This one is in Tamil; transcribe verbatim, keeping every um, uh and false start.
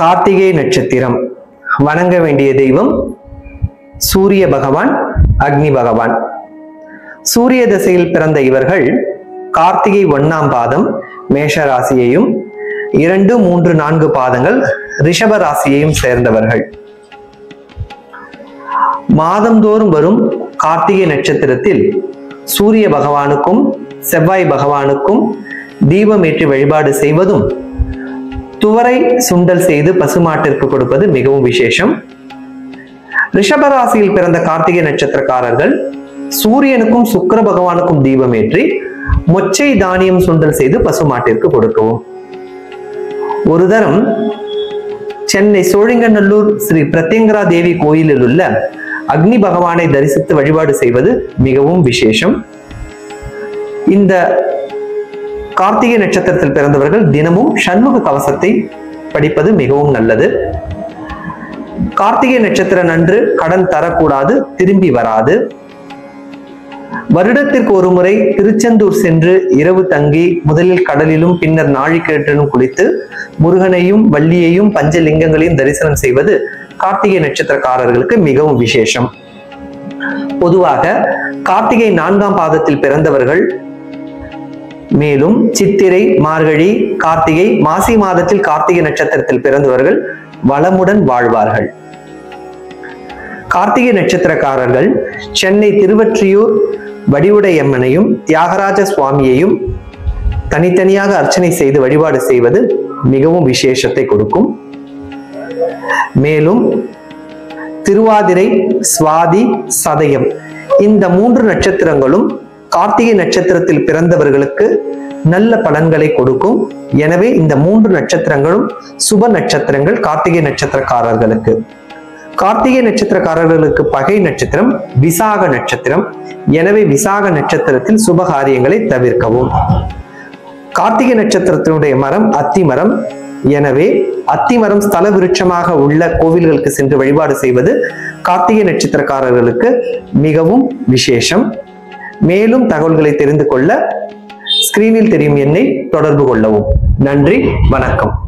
கார்த்திகை நட்சத்திரம் வணங்க வேண்டிய தெய்வம் சூரிய பகவான், அக்னி பகவான். சூரிய திசையில் பிறந்த இவர்கள் கார்த்திகை ஒன்னாம் பாதம் மேஷ ராசியையும், இரண்டு மூன்று நான்கு பாதங்கள் ரிஷப ராசியையும் சேர்ந்தவர்கள். மாதந்தோறும் வரும் கார்த்திகை நட்சத்திரத்தில் சூரிய பகவானுக்கும் செவ்வாய் பகவானுக்கும் தீபம் ஏற்றி வழிபாடு செய்வதும், துவரை சுண்டல் செய்து பசுமாட்டிற்கு கொடுப்பது மிகவும் விசேஷம். ரிஷபராசியில் பிறந்த கார்த்திகை நட்சத்திரக்காரர்கள் சூரியனுக்கும் சுக்கிர பகவானுக்கும் தீபம் ஏற்றி மொச்சை தானியம் சுண்டல் செய்து பசுமாட்டிற்கு கொடுக்கவும். ஒரு தரம் சென்னை சோழிங்கநல்லூர் ஸ்ரீ பிரத்யங்கரா தேவி கோயிலில் உள்ள அக்னி பகவானை தரிசித்து வழிபாடு செய்வது மிகவும் விசேஷம். இந்த கார்த்திகை நட்சத்திரத்தில் பிறந்தவர்கள் தினமும் சண்முக கவசத்தை படிப்பது மிகவும் நல்லது. கார்த்திகை நட்சத்திரம் அன்று கடன் தரக்கூடாது, திரும்பி வராது. வருடத்திற்கு ஒரு முறை திருச்செந்தூர் சென்று இரவு தங்கி முதலில் கடலிலும் பின்னர் நாழிக்கிணற்றிலும் குளித்து முருகனையும் வள்ளியையும் பஞ்சலிங்கங்களையும் தரிசனம் செய்வது கார்த்திகை நட்சத்திரக்காரர்களுக்கு மிகவும் விசேஷம். பொதுவாக கார்த்திகை நான்காம் பாதத்தில் பிறந்தவர்கள், மேலும் சித்திரை, மார்கழி, கார்த்திகை, மாசி மாதத்தில் கார்த்திகை நட்சத்திரத்தில் பிறந்தவர்கள் வளமுடன் வாழ்வார்கள். கார்த்திகை நட்சத்திரக்காரர்கள் சென்னை திருவொற்றியூர் வடிவுடையம்மனையும் தியாகராஜ சுவாமியையும் தனித்தனியாக அர்ச்சனை செய்து வழிபாடு செய்வது மிகவும் விசேஷத்தை கொடுக்கும். மேலும் திருவாதிரை, சுவாதி, சதயம் இந்த மூன்று நட்சத்திரங்களும் கார்த்திகை நட்சத்திரத்தில் பிறந்தவர்களுக்கு நல்ல பலன்களை கொடுக்கும். எனவே இந்த மூன்று நட்சத்திரங்களும் சுப நட்சத்திரங்கள் கார்த்திகை நட்சத்திரக்காரர்களுக்கு. கார்த்திகை நட்சத்திரக்காரர்களுக்கு பகை நட்சத்திரம் விசாக நட்சத்திரம். எனவே விசாக நட்சத்திரத்தில் சுப காரியங்களை தவிர்க்கவும். கார்த்திகை நட்சத்திரத்தினுடைய மரம் அத்தி மரம். எனவே அத்தி மரம் ஸ்தல விருட்சமாக உள்ள கோவில்களுக்கு சென்று வழிபாடு செய்வது கார்த்திகை நட்சத்திரக்காரர்களுக்கு மிகவும் விசேஷம். மேலும் தகவல்களை தெரிந்து கொள்ள ஸ்கிரீனில் தெரியும் எண்ணை தொடர்பு கொள்ளவும். நன்றி, வணக்கம்.